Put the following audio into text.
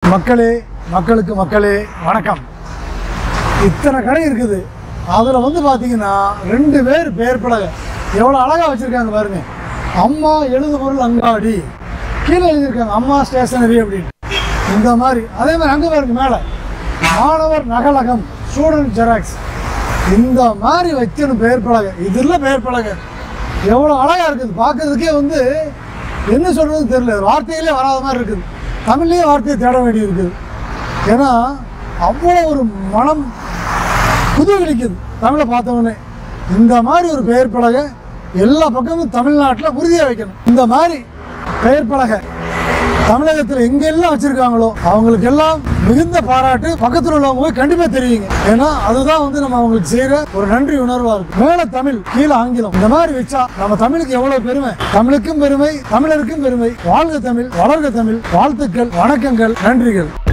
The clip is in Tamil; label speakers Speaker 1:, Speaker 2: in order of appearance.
Speaker 1: மக்களே வணக்கம். இத்தனை கடை இருக்குது. அதில் வந்து பார்த்தீங்கன்னா 2 பேர் பெயர் பலகை எவ்வளோ அழகாக வச்சுருக்காங்க பாருங்க. அம்மா எழுதுபொருள் அங்காடி கீழே எழுதியிருக்காங்க அம்மா ஸ்டேஷனரி அப்படின்னு. இந்த மாதிரி அதே மாதிரி அங்கே பாருங்க மேலே மாணவர் நகலகம் ஸ்டூடெண்ட் ஜெராக்ஸ். இந்த மாதிரி வைக்கணும் பெயர் பலகை. இதில் பெயர் பலகை எவ்வளோ அழகாக இருக்குது. பார்க்கறதுக்கே வந்து என்ன சொல்கிறதுன்னு தெரியல. வார்த்தைகளே வராத மாதிரி இருக்குது. தமிழ்லேயே வார்த்தையை தேட வேண்டி இருக்குது. ஏன்னா அவ்வளோ ஒரு மனம் புதுவிழிக்குது தமிழை பார்த்தவொடனே. இந்த மாதிரி ஒரு பெயர் பலகை எல்லா பக்கமும் தமிழ்நாட்டில் உறுதியாக வைக்கணும். இந்த மாதிரி பெயர் பலகை தமிழகத்தில் எங்கெல்லாம் வச்சுருக்காங்களோ அவங்களுக்கெல்லாம் மிகுந்த பாராட்டு. பக்கத்தில் உள்ளவங்க போய் கண்டிப்பாக தெரியுங்க. ஏன்னா அதுதான் வந்து நம்ம அவங்களுக்கு செய்கிற ஒரு நன்றி உணர்வாக இருக்கும். மேலே தமிழ் கீழே ஆங்கிலம் இந்த மாதிரி வச்சா நம்ம தமிழுக்கு எவ்வளோ பெருமை. தமிழுக்கும் பெருமை, தமிழருக்கும் பெருமை. வாழ்க தமிழ், வளர்க தமிழ். வாழ்த்துக்கள், வணக்கங்கள், நன்றிகள்.